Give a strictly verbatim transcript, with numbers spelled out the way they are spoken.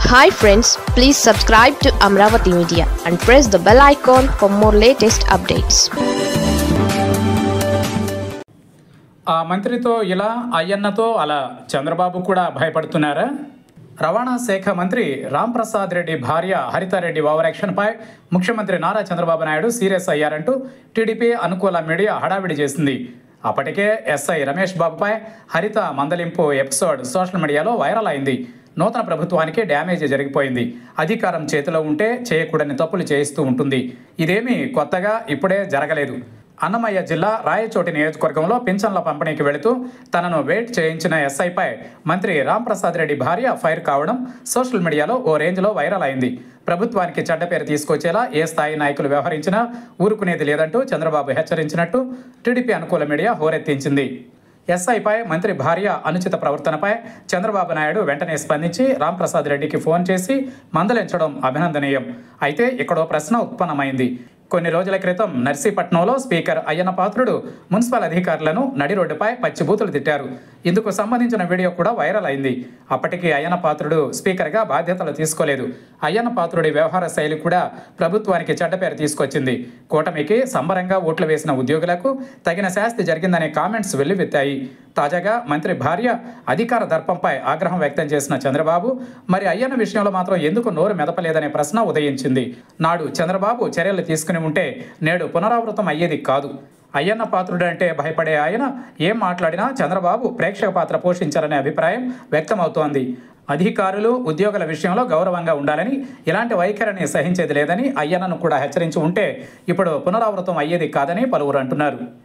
Hi friends, please subscribe to Amravati Media and press the bell icon for more latest updates. ఆ మంత్రితో ఇలా అయ్యన్నతో అలా చంద్రబాబు కూడా భయపడుతున్నారా? రవాణా శాఖ మంత్రి రాంప్రసాద్ రెడ్డి భార్య హరితారెడ్డి ఓవర్ యాక్షన్పై ముఖ్యమంత్రి నారా చంద్రబాబు నాయుడు సీరియస్ అయ్యారంటూ టీడీపీ అనుకూల మీడియా హడావిడి చేసింది. అప్పటికే ఎస్ఐ రమేష్ బాబుపై హరిత మందలింపు ఎపిసోడ్ సోషల్ మీడియాలో వైరల్ అయింది. నూతన ప్రభుత్వానికి డ్యామేజ్ జరిగిపోయింది. అధికారం చేతిలో ఉంటే చేయకూడని తప్పులు చేయిస్తూ ఉంటుంది. ఇదేమీ కొత్తగా ఇప్పుడే జరగలేదు. అన్నమయ్య జిల్లా రాయచోటి నియోజకవర్గంలో పింఛన్ల పంపిణీకి వెళుతూ తనను వెయిట్ చేయించిన ఎస్ఐపై మంత్రి రాంప్రసాద్ రెడ్డి భార్య ఫైర్ కావడం సోషల్ మీడియాలో ఓ రేంజ్లో వైరల్ అయింది. ప్రభుత్వానికి చెడ్డ పేరు తీసుకొచ్చేలా ఏ స్థాయి నాయకులు వ్యవహరించినా ఊరుకునేది లేదంటూ చంద్రబాబు హెచ్చరించినట్టు టీడీపీ అనుకూల మీడియా హోరెత్తించింది. ఎస్ఐపై మంత్రి భార్య అనుచిత ప్రవర్తనపై చంద్రబాబు నాయుడు వెంటనే స్పందించి రాంప్రసాద్ రెడ్డికి ఫోన్ చేసి మందలించడం అభినందనీయం. అయితే ఇక్కడో ప్రశ్న ఉత్పన్నమైంది. కొన్ని రోజుల క్రితం నర్సీపట్నంలో స్పీకర్ అయ్యన్న పాత్రుడు మున్సిపల్ అధికారులను నడి రోడ్డుపై పచ్చిబూతులు తిట్టారు. ఇందుకు సంబంధించిన వీడియో కూడా వైరల్ అయింది. అప్పటికి అయ్యన్న పాత్రుడు స్పీకర్గా బాధ్యతలు తీసుకోలేదు. అయ్యన్న పాత్రుడి వ్యవహార శైలి కూడా ప్రభుత్వానికి చెడ్డ పేరు తీసుకొచ్చింది. కూటమికి సంబరంగా ఓట్లు వేసిన ఉద్యోగులకు తగిన శాస్తి జరిగిందనే కామెంట్స్ వెల్లువెత్తాయి. తాజాగా మంత్రి భార్య అధికార దర్పంపై ఆగ్రహం వ్యక్తం చేసిన చంద్రబాబు మరి అయ్యన్న విషయంలో మాత్రం ఎందుకు నోరు మెదపలేదనే ప్రశ్న ఉదయించింది. నాడు చంద్రబాబు చర్యలు తీసుకుని ఉంటే నేడు పునరావృతం అయ్యేది కాదు. అయ్యన్న పాత్రుడు అంటే భయపడే ఆయన ఏం మాట్లాడినా చంద్రబాబు ప్రేక్షక పాత్ర పోషించాలనే అభిప్రాయం వ్యక్తమవుతోంది. అధికారులు ఉద్యోగుల విషయంలో గౌరవంగా ఉండాలని, ఇలాంటి వైఖరిని సహించేది లేదని అయ్యన్నను కూడా హెచ్చరించి ఉంటే ఇప్పుడు పునరావృతం అయ్యేది కాదని పలువురు అంటున్నారు.